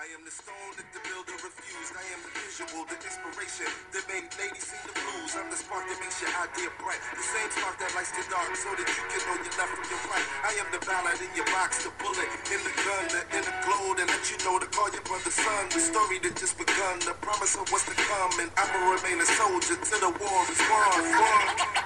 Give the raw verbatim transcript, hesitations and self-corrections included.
I am the stone that the builder refused. I am the visual, the inspiration that made ladies sing the blues. I'm the spark that makes your idea bright. The same spark that lights the dark so that you can know your left from your right. I am the ballad in your box, the bullet in the gun, the inner glow that let you know to call your brother son. The story that just begun, the promise of what's to come. And I'ma remain a soldier till the war is won.